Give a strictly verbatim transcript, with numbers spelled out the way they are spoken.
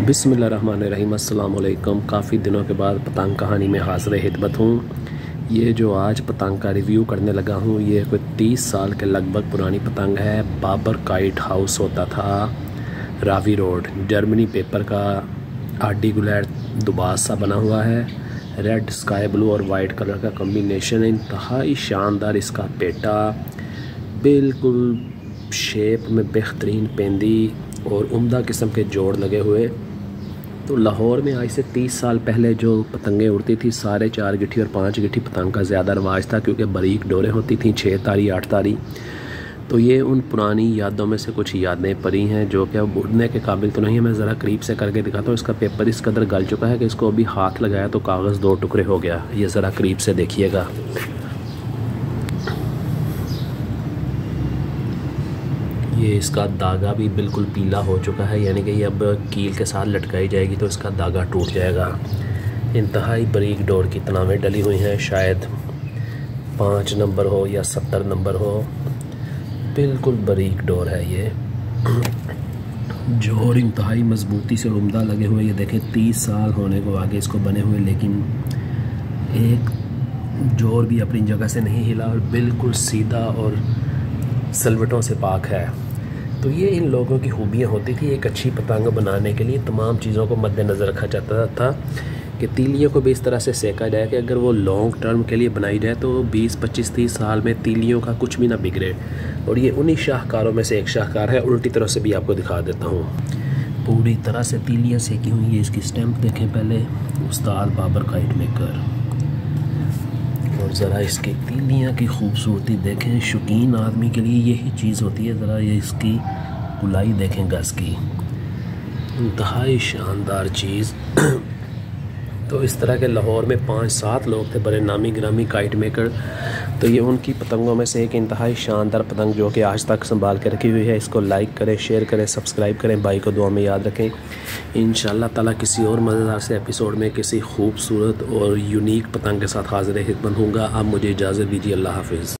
बिस्मिल्लाहिर्रहमानिर्रहीम अस्सलाम वालेकुम। काफ़ी दिनों के बाद पतंग कहानी में हाज़िर खिदमत हूँ। ये जो आज पतंग का रिव्यू करने लगा हूँ ये कोई तीस साल के लगभग पुरानी पतंग है। बाबर काइट हाउस होता था रावी रोड, जर्मनी पेपर का आडी गुलैड दुबास सा बना हुआ है। रेड स्काई ब्लू और वाइट कलर का कॉम्बिनेशन है। इंतहाई शानदार इसका पेटा, बिल्कुल शेप में बेहतरीन पेंदी और उम्दा किस्म के जोड़ लगे हुए। तो लाहौर में आज से तीस साल पहले जो पतंगें उड़ती थी साढ़े चार गिट्ठी और पाँच गिट्ठी पतंग का ज़्यादा रवाज था, क्योंकि बारीक डोरें होती थी, छः तारी आठ तारी। तो ये उन पुरानी यादों में से कुछ यादें परी हैं जो कि अब उड़ने के काबिल तो नहीं है। मैं ज़रा करीब से करके दिखाता हूँ। इसका पेपर इस कदर गल चुका है कि इसको अभी हाथ लगाया तो कागज़ दो टुकड़े हो गया। ये ज़रा करीब से देखिएगा। ये इसका धागा भी बिल्कुल पीला हो चुका है, यानी कि ये अब कील के साथ लटकाई जाएगी तो इसका धागा टूट जाएगा। इंतहाई बारीक डोर की तनावें डली हुई हैं, शायद पाँच नंबर हो या सत्तर नंबर हो। बिल्कुल बारीक डोर है ये। जोड़ इंतहाई मजबूती से उम्दा लगे हुए। ये देखें तीस साल होने को आगे इसको बने हुए, लेकिन एक जोड़ भी अपनी जगह से नहीं हिला और बिल्कुल सीधा और सलवटों से पाक है। तो ये इन लोगों की खूबियाँ होती थी। एक अच्छी पतंग बनाने के लिए तमाम चीज़ों को मद्देनज़र रखा जाता था कि तीलियों को भी इस तरह से सेका जाए कि अगर वो लॉन्ग टर्म के लिए बनाई जाए तो बीस पच्चीस तीस साल में तीलियों का कुछ भी ना बिगड़े। और ये उन्हीं शाहकारों में से एक शाहकार है। उल्टी तरह से भी आपको दिखा देता हूँ। पूरी तरह से तीलियाँ सेकी हुई है। इसकी स्टैम्प देखें पहले, उस्ताद बाबर काइट मेकर। और ज़रा इसकी तीलियाँ की खूबसूरती देखें। शौकीन आदमी के लिए यही चीज़ होती है। ज़रा ये इसकी गुलाई देखें गज़ की, इंतहाई शानदार चीज़। तो इस तरह के लाहौर में पाँच सात लोग थे बड़े नामी गिरामी काइट मेकर। तो ये उनकी पतंगों में से एक इंतहाई शानदार पतंग जो कि आज तक संभाल के रखी हुई है। इसको लाइक करें, शेयर करें, सब्सक्राइब करें, भाई को दुआ में याद रखें। इंशाअल्लाह ताला किसी और मज़ेदार से एपिसोड में किसी खूबसूरत और यूनिक पतंग के साथ हाज़िर खिदमत होऊंगा। अब मुझे इजाज़त दीजिए। अल्लाह हाफ़िज़।